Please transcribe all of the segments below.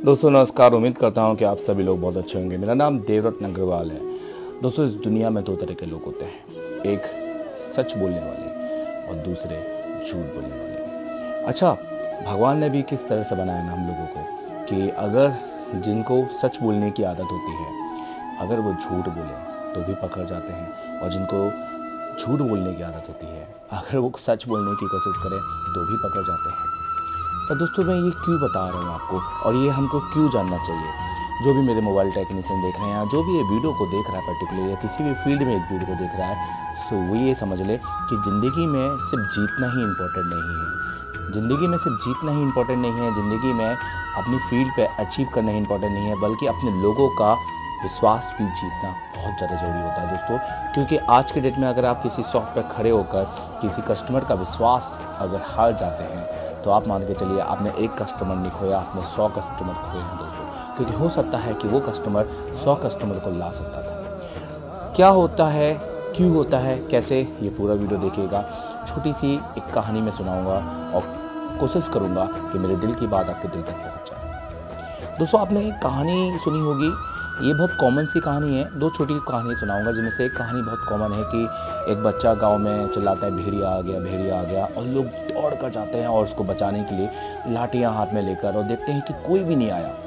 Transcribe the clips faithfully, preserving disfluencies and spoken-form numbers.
दोस्तों नमस्कार। उम्मीद करता हूं कि आप सभी लोग बहुत अच्छे होंगे। मेरा नाम देवरत्न अग्रवाल है। दोस्तों इस दुनिया में दो तरह के लोग होते हैं, एक सच बोलने वाले और दूसरे झूठ बोलने वाले। अच्छा, भगवान ने भी किस तरह से बनाया ना हम लोगों को कि अगर जिनको सच बोलने की आदत होती है, अगर वो झूठ बोले तो भी पकड़ जाते हैं, और जिनको झूठ बोलने की आदत होती है, अगर वो सच बोलने की कोशिश करें तो भी पकड़ जाते हैं। तो दोस्तों मैं ये क्यों बता रहा हूँ आपको, और ये हमको क्यों जानना चाहिए। जो भी मेरे मोबाइल टेक्नीशियन देख रहे हैं, जो भी ये वीडियो को देख रहा है पर्टिकुलर, या किसी भी फील्ड में इस वीडियो को देख रहा है, सो वो ये समझ ले कि ज़िंदगी में सिर्फ जीतना ही इम्पोर्टेंट नहीं है। ज़िंदगी में सिर्फ जीतना ही इम्पोर्टेंट नहीं है। ज़िंदगी में अपनी फील्ड पे अचीव करना ही इम्पोर्टेंट नहीं है, बल्कि अपने लोगों का विश्वास भी जीतना बहुत ज़्यादा ज़रूरी होता है दोस्तों। क्योंकि आज के डेट में अगर आप किसी शॉप पे खड़े होकर किसी कस्टमर का विश्वास अगर हार जाते हैं, तो आप मान के चलिए आपने एक कस्टमर नहीं खोया, आपने सौ कस्टमर खोए हैं दोस्तों। क्योंकि हो सकता है कि वो कस्टमर सौ कस्टमर को ला सकता था। क्या होता है, क्यों होता है, कैसे, ये पूरा वीडियो देखिएगा। छोटी सी एक कहानी मैं सुनाऊंगा और कोशिश करूंगा कि मेरे दिल की बात आपके दिल तक पहुंच जाए। दोस्तों आपने एक कहानी सुनी होगी, ये बहुत कॉमन सी कहानी है। दो छोटी कहानी सुनाऊंगा, जिनमें से एक कहानी बहुत कॉमन है कि एक बच्चा गांव में चिल्लाता है भेड़िया आ गया, भेड़िया आ गया, और लोग दौड़ कर जाते हैं और उसको बचाने के लिए लाठियां हाथ में लेकर, और देखते हैं कि कोई भी नहीं आया।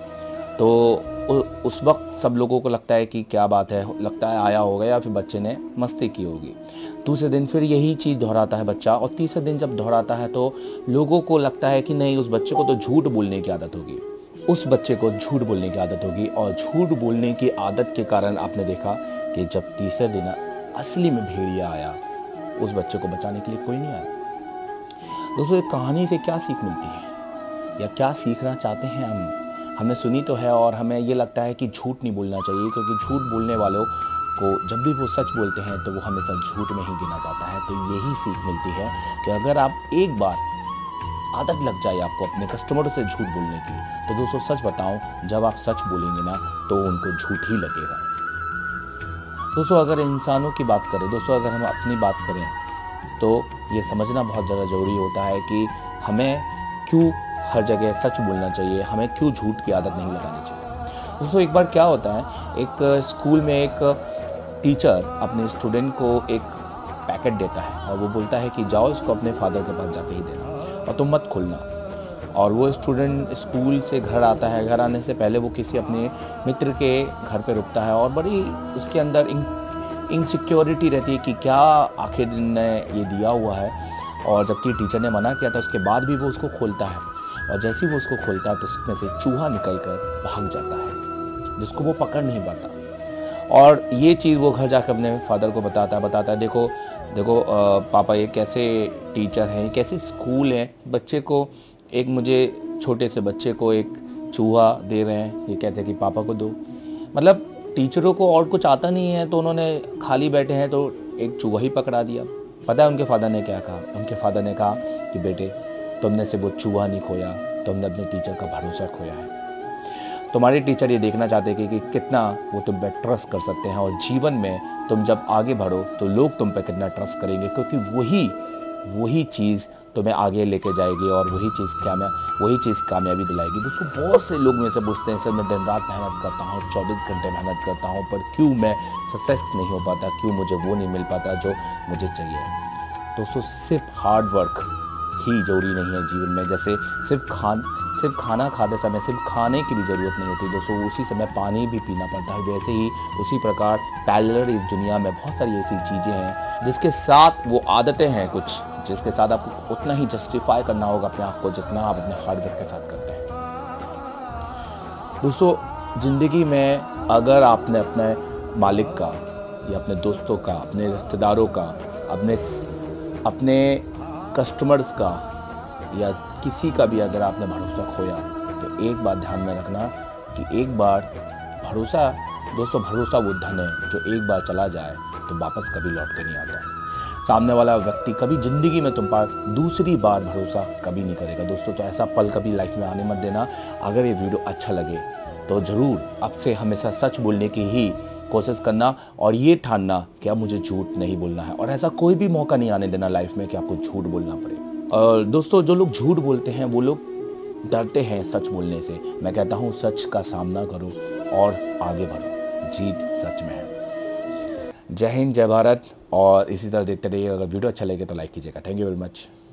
तो उस वक्त सब लोगों को लगता है कि क्या बात है, लगता है आया होगा या फिर बच्चे ने मस्ती की होगी। दूसरे दिन फिर यही चीज़ दोहराता है बच्चा, और तीसरे दिन जब दोहराता है तो लोगों को लगता है कि नहीं, उस बच्चे को तो झूठ बोलने की आदत होगी, उस बच्चे को झूठ बोलने की आदत होगी। और झूठ बोलने की आदत के कारण आपने देखा कि जब तीसरे दिन असली में भेड़िया आया, उस बच्चे को बचाने के लिए कोई नहीं आया। दोस्तों एक कहानी से क्या सीख मिलती है, या क्या सीखना चाहते हैं हम, हमने सुनी तो है, और हमें ये लगता है कि झूठ नहीं बोलना चाहिए, क्योंकि झूठ बोलने वालों को जब भी वो सच बोलते हैं तो वो हमेशा झूठ में ही गिना जाता है। तो यही सीख मिलती है कि अगर आप एक बार आदत लग जाए आपको अपने कस्टमरों से झूठ बोलने की, तो दोस्तों सच बताऊं, जब आप सच बोलेंगे ना तो उनको झूठ ही लगेगा। दोस्तों अगर इंसानों की बात करें, दोस्तों अगर हम अपनी बात करें, तो ये समझना बहुत ज़्यादा ज़रूरी होता है कि हमें क्यों हर जगह सच बोलना चाहिए, हमें क्यों झूठ की आदत नहीं लगानी चाहिए। दोस्तों एक बार क्या होता है, एक स्कूल में एक टीचर अपने स्टूडेंट को एक पैकेट देता है, और वो बोलता है कि जाओ इसको अपने फादर के पास जाके ही देना, और तुम मत खोलना। और वो स्टूडेंट स्कूल से घर आता है, घर आने से पहले वो किसी अपने मित्र के घर पे रुकता है, और बड़ी उसके अंदर इनसिक्योरिटी रहती है कि क्या आखिर ने ये दिया हुआ है। और जबकि टीचर ने मना किया था, उसके बाद भी वो उसको खोलता है, और जैसे ही वो उसको खोलता है तो उसमें से चूहा निकल कर भाग जाता है, जिसको वो पकड़ नहीं पाता। और ये चीज़ वो घर जाकर अपने फादर को बताता है बताता है देखो देखो आ, पापा ये कैसे टीचर हैं, कैसे स्कूल है, बच्चे को एक मुझे छोटे से बच्चे को एक चूहा दे रहे हैं, ये कहते हैं कि पापा को दो। मतलब टीचरों को और कुछ आता नहीं है, तो उन्होंने खाली बैठे हैं तो एक चूहा ही पकड़ा दिया। पता है उनके फादर ने क्या कहा? उनके फादर ने कहा कि बेटे तुमने से वो चूहा नहीं खोया, तुमने अपने टीचर का भरोसा खोया है। तुम्हारे टीचर ये देखना चाहते हैं कि, कि कितना वो तुम पे ट्रस्ट कर सकते हैं, और जीवन में तुम जब आगे बढ़ो तो लोग तुम पे कितना ट्रस्ट करेंगे, क्योंकि वही वही चीज़ तुम्हें आगे लेके जाएगी, और वही चीज़ कामयाब वही चीज़ कामयाबी दिलाएगी। दोस्तों बहुत से लोग मेरे से पूछते हैं, सर मैं दिन रात मेहनत करता हूँ, चौबीस घंटे मेहनत करता हूँ, पर क्यों मैं सक्सेस नहीं हो पाता, क्यों मुझे वो नहीं मिल पाता जो मुझे चाहिए। दोस्तों सिर्फ हार्ड वर्क ही जरूरी नहीं है जीवन में। जैसे सिर्फ खान सिर्फ खाना खाते समय सिर्फ खाने की भी ज़रूरत नहीं होती दोस्तों, उसी समय पानी भी पीना पड़ता है। वैसे ही उसी प्रकार पैरेलल इस दुनिया में बहुत सारी ऐसी चीज़ें हैं जिसके साथ वो आदतें हैं कुछ, जिसके साथ आपको उतना ही जस्टिफाई करना होगा अपने आप को जितना आप अपने हार्ड वर्क के साथ करते हैं। दोस्तों ज़िंदगी में अगर आपने अपने मालिक का, या अपने दोस्तों का, अपने रिश्तेदारों का, अपने अपने कस्टमर्स का, या किसी का भी अगर आपने भरोसा खोया, तो एक बात ध्यान में रखना कि एक बार भरोसा, दोस्तों भरोसा वो धन है जो एक बार चला जाए तो वापस कभी लौट के नहीं आता। सामने वाला व्यक्ति कभी ज़िंदगी में तुम पर दूसरी बार भरोसा कभी नहीं करेगा दोस्तों। तो ऐसा पल कभी लाइफ में आने मत देना। अगर ये वीडियो अच्छा लगे तो ज़रूर अब से हमेशा सच बोलने की ही कोशिश करना, और ये ठानना कि अब मुझे झूठ नहीं बोलना है, और ऐसा कोई भी मौका नहीं आने देना लाइफ में कि आपको झूठ बोलना पड़े। और दोस्तों जो लोग झूठ बोलते हैं वो लोग डरते हैं सच बोलने से। मैं कहता हूँ सच का सामना करो और आगे बढ़ो, जीत सच में है। जय हिंद, जय भारत। और इसी तरह देखते रहिए। अगर वीडियो अच्छा लगे तो लाइक कीजिएगा। Thank you very much.